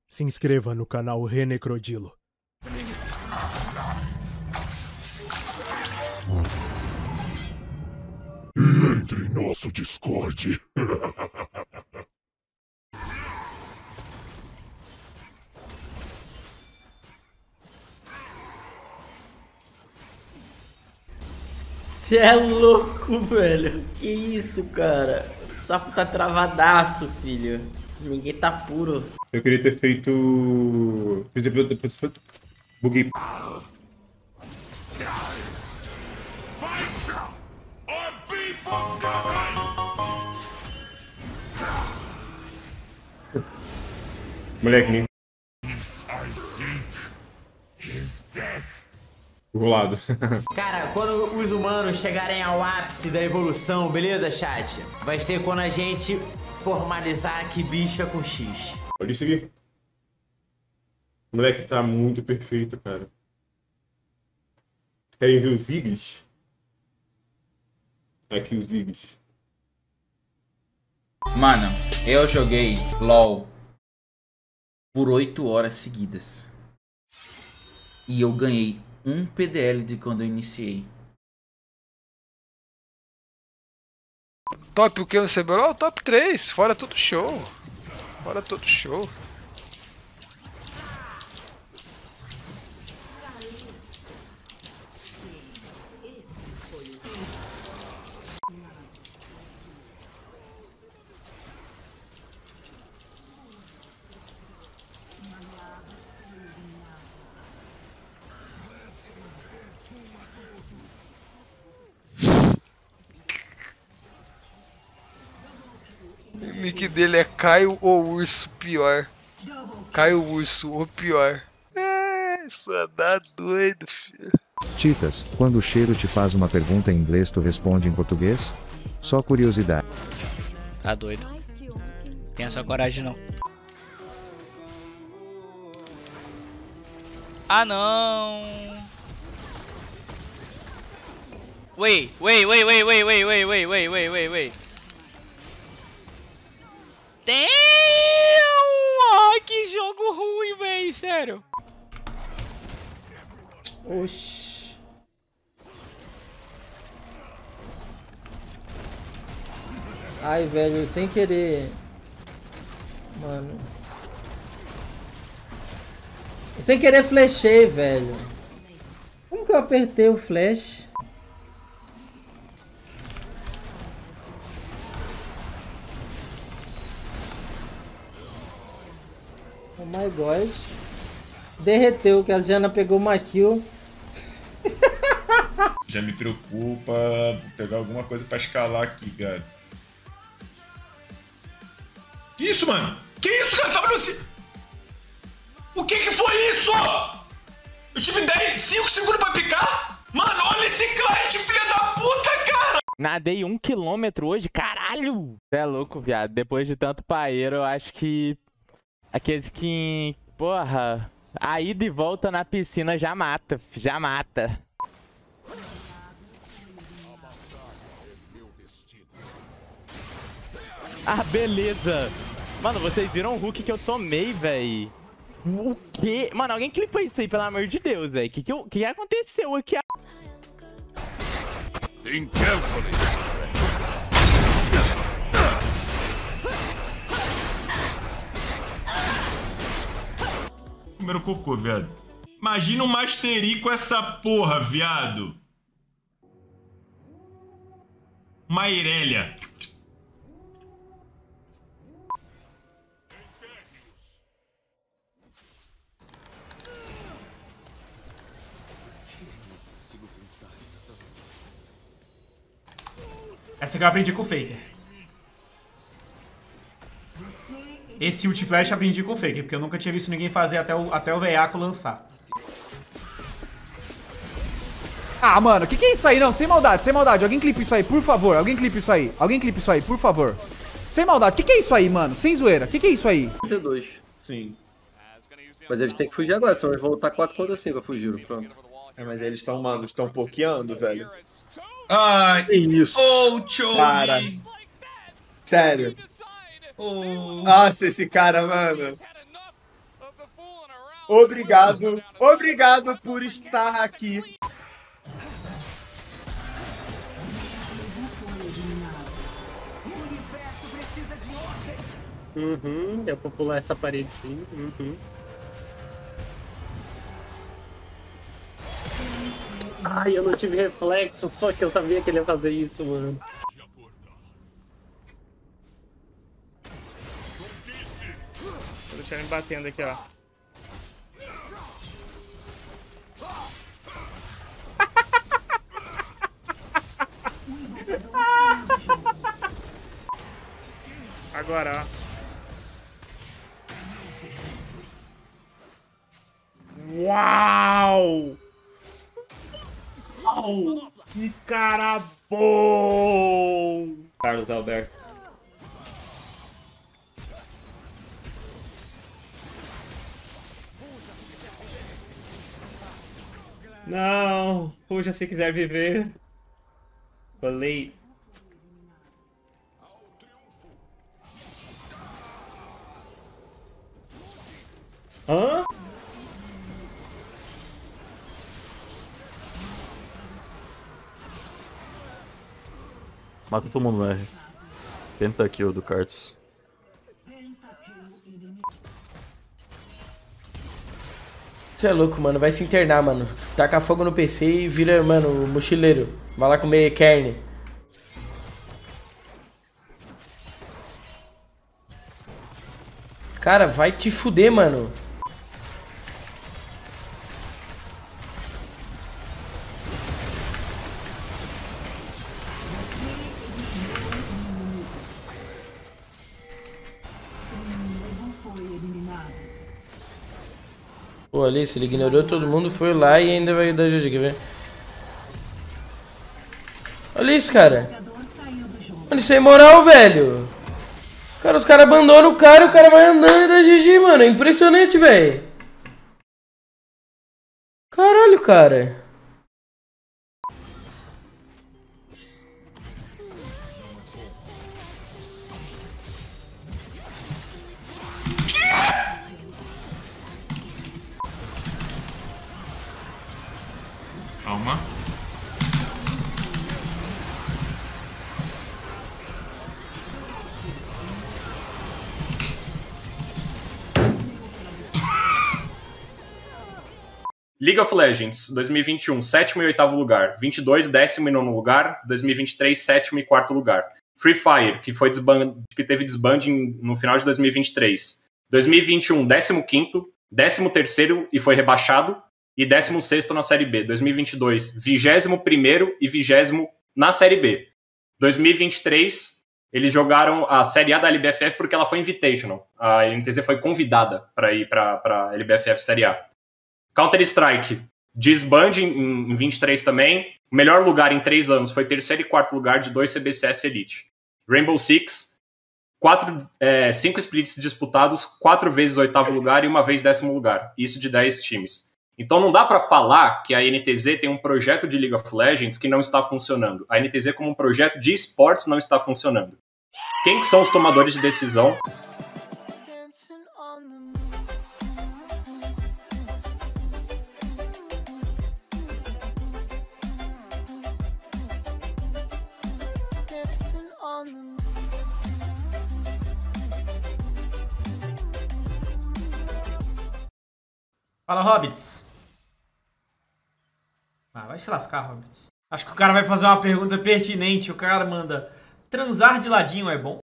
Se inscreva no canal Renecrodilo. E entre em nosso Discord. Cê é louco, velho. Que isso, cara? O sapo tá travadaço, filho. Ninguém tá puro. Eu queria ter feito... Por exemplo, depois buguei. Moleque, nem... Rolado. Cara, quando os humanos chegarem ao ápice da evolução, beleza, chat? Vai ser quando a gente formalizar que bicho é com X. Olha isso aqui. O moleque tá muito perfeito, cara. Querem ver os Ziggs? Aqui os Ziggs. Mano, eu joguei LOL por 8 horas seguidas. E eu ganhei um PDL de quando eu iniciei. Top o que no CBLOL? Top 3, fora tudo show. Fora tudo show. O nick dele é Caio ou Urso pior. Caio Urso, o pior. É, só dá doido, filho. Titas, quando o cheiro te faz uma pergunta em inglês, tu responde em português? Só curiosidade. Tá doido. Tem essa coragem não. Ah não! Wait. Damn! Ai, que jogo ruim, véi, sério. Oxi. Ai, velho, sem querer. Mano. Sem querer flashei, velho. Como que eu apertei o flash? Oh my god. Derreteu, que a Jana pegou uma kill. Já me preocupa pegar alguma coisa pra escalar aqui, cara. Que isso, mano? Que isso, cara? Tava no... O que foi isso? Eu tive 5 segundos pra picar? Mano, olha esse client, filha da puta, cara! Nadei 1 km hoje, caralho! Você é louco, viado. Depois de tanto paeiro, eu acho que... Aqueles que... Porra... A ida e volta na piscina já mata, já mata. Ah, beleza! Mano, vocês viram o hook que eu tomei, véi? O quê? Mano, alguém clipa isso aí, pelo amor de Deus, véi. Que aconteceu aqui? Think carefully. Primeiro cocô, viado. Imagina um Mastery com essa porra, viado. Uma Irelia. Essa que eu aprendi com o Faker. Esse ult flash eu aprendi com o Faker, porque eu nunca tinha visto ninguém fazer até o Veiaco lançar. Ah, mano, que é isso aí? Não, sem maldade, sem maldade. Alguém clipa isso aí, por favor. Alguém clipa isso aí. Alguém clipa isso aí, por favor. Sem maldade. Que é isso aí, mano? Sem zoeira. Que é isso aí? 32. Sim. Mas eles têm que fugir agora, senão eles vão lutar 4 contra 5 a fugir, pronto. É, mas eles estão, mano, estão pokeando, velho. Ai, que isso? Oh, Choi! Para. Sério. Oh. Nossa, esse cara, mano. Obrigado. Obrigado por estar aqui. Deu pra pular essa parede sim. Ai, eu não tive reflexo, só que eu sabia que ele ia fazer isso, mano. Tô deixando ele batendo aqui, ó. Agora, ó. Uau! Uau! Que cara bom! Carlos Alberto. Não! Fuja se quiser viver. Falei. Hã? Mata todo mundo no R. Pentakill do Karts. Você é louco, mano. Vai se internar, mano. Taca fogo no PC e vira, mano, mochileiro. Vai lá comer carne. Cara, vai te fuder, mano. Pô, Alice, ele ignorou todo mundo, foi lá e ainda vai dar GG, quer ver? Olha isso, cara. Mano, isso é imoral, velho. Cara, os caras abandonam o cara e o cara vai andando e dá GG, mano. É impressionante, velho. Caralho, cara. Calma. League of Legends, 2021, 7º e 8º lugar. 22, 10º e 9º lugar. 2023, 7º e 4º lugar. Free Fire, que teve desbanding no final de 2023. 2021, 15º, 13º e foi rebaixado. E 16º na Série B. 2022, 21º e 20º na Série B. 2023, eles jogaram a Série A da LBFF porque ela foi Invitational. A NTZ foi convidada para ir para a LBFF Série A. Counter-Strike, desband em 23 também. O melhor lugar em 3 anos foi 3º e 4º lugar de 2 CBCS Elite. Rainbow Six, 5 splits disputados, 4 vezes 8º lugar e 1 vez 10º lugar. Isso de 10 times. Então não dá para falar que a NTZ tem um projeto de League of Legends que não está funcionando. A NTZ como um projeto de esportes não está funcionando. Quem que são os tomadores de decisão? Fala, Hobbits. Ah, vai se lascar, Hobbits. Acho que o cara vai fazer uma pergunta pertinente. O cara manda: transar de ladinho é bom?